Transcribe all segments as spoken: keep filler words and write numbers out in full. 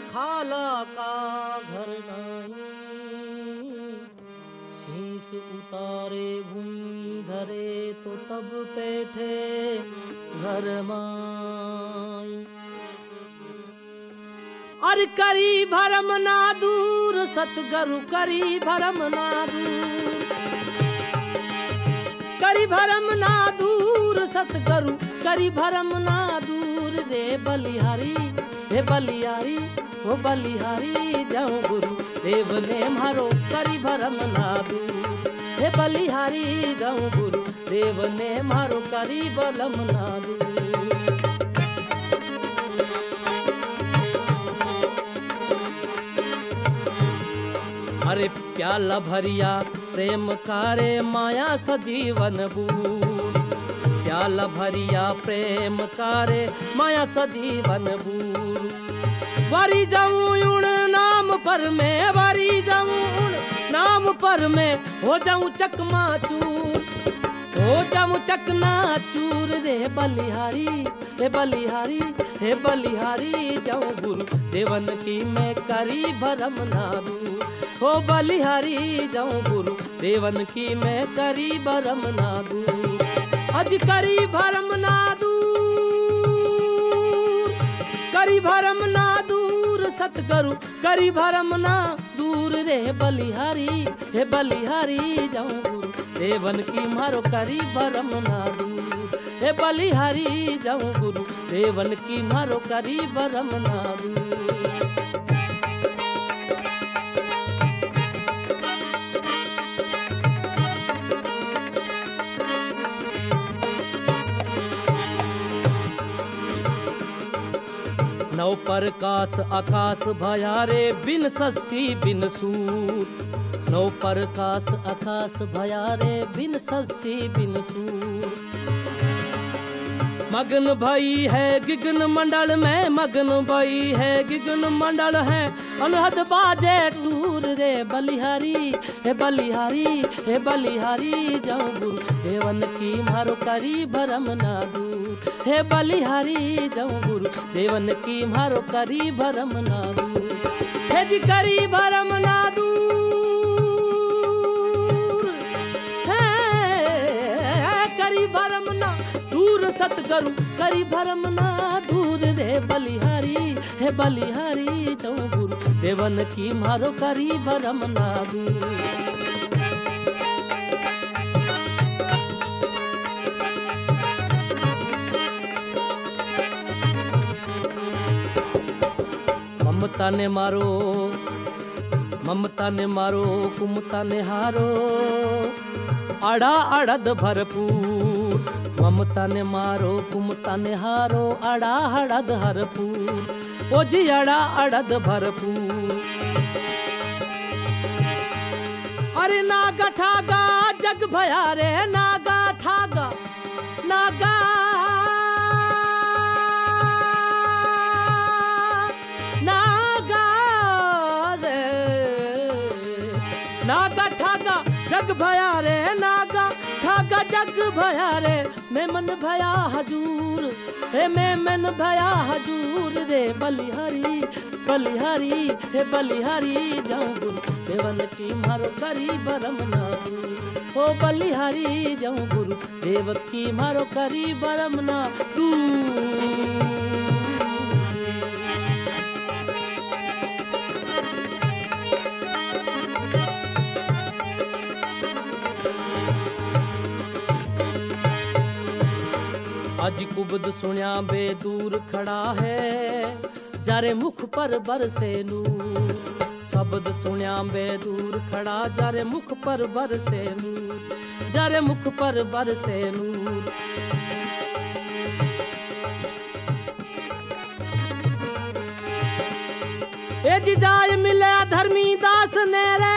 खाला का घर नाई, शीश उतारे भूमि धरे तो तब बैठे घर माई। अर करी भरम ना दूर सतगुरु करी भरम ना दूर, करी भरम ना दूर सतगुरु करी भरम ना दूर रे बलिहारी, हे बलिहारी ओ बलिहारी जाऊं गुरु देव ने मारो करी भरम ना दूर, हे बलिहारी जाऊं गुरु देव ने मारो करी बलम ना दूर। अरे प्याला भरिया प्रेम कारे माया सजीवन बूर, प्याला भरिया प्रेम कारे माया सजीवन बूर। वारी जाऊं उन नाम पर मैं, वारी जाऊं उन नाम पर मैं हो जाऊं चकमा चूर, हो जाऊं चकना चूर रे बलिहारी, हे बलिहारी हे बलिहारी जाऊं गुरु देवन की मैं करी भरम ना दूर, हो बलिहारी जाऊं गुरु देवन की मैं करी भरम ना दूर। अज करी भरम ना दूर, करी भरम ना दूर सतगुरु करी भरम ना दूर रे बलिहारी, हे बलिहारी जाऊं गुरु देवन की मारो करी भरम ना दूर, हे बलिहारी जाऊं गुरु देवन की मारो करी भरम ना दूर। नौ प्रकाश आकाश भयारे बिन सस्सी बिन सूर, नौ प्रकाश आकाश भयारे बिन सस्सी बिन सूर। मगन भई है गिगन मंडल में, मगन भई है गिगन मंडल है अनहद बाजे टूर रे बलिहारी, हे बलिहारी हे बलिहारी जाऊं गुरु देवन की मारो करी भरम ना दूर, हे बलिहारी जाऊं गुरु देवन की मारो करी भरम ना दूर, हे जी करी भरम ना दूर, हे करी भरम ना दूर सतगुरु करी भरम ना दूर रे बलिहारी, हे बलिहारी जाऊं गुरु देवन की मारो करी भरम ना दूर। ममता ने मारो ममता ने मारो कुमता ने हारो आड़ा अड़द भरपूर, ममता ने मारो कुमता ने हारो आड़ा अड़द हरपूर, ओ जी आड़ा अड़द भरपूर। अरे नागा ठागा जग भया रे नागा ठागा नागा नागा रे नागा ठागा जग भया रे नागा ठागा जग भया रे मैं मन भया हजूर, हे मैं मन भया हजूर रे बलिहारी बलिहारी हे बलिहारी जाऊं गुरु देवन की मारो करी भरम ना दूर, ओ बलिहारी जाऊं गुरु देव की मारो करी भरम ना दूर। आज कुबद सुनिया बे दूर खड़ा है जारे मुख पर बरसे नूर, शब्द सुनिया बे दूर खड़ा जारे मुख पर बरसे नूर, जारे मुख पर बरसे नूर। ए जी जाय मिले धर्मी दास ने रे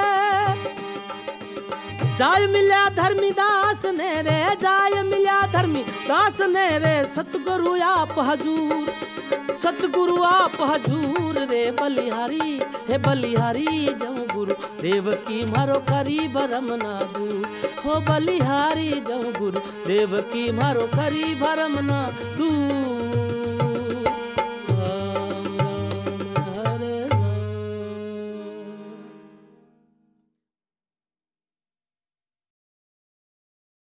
जाय मिल्या धर्मीदास ने रे जाय मिल्या धर्मी सुनी दास ने रे सतगुरु आप हजूर, सतगुरु आप हजूर रे बलिहारी, हे बलिहारी जऊ गुरु देव की मारो करी भरम ना दूर, हो बलिहारी जऊ गुरु देव की मारो करी भरम ना दूर।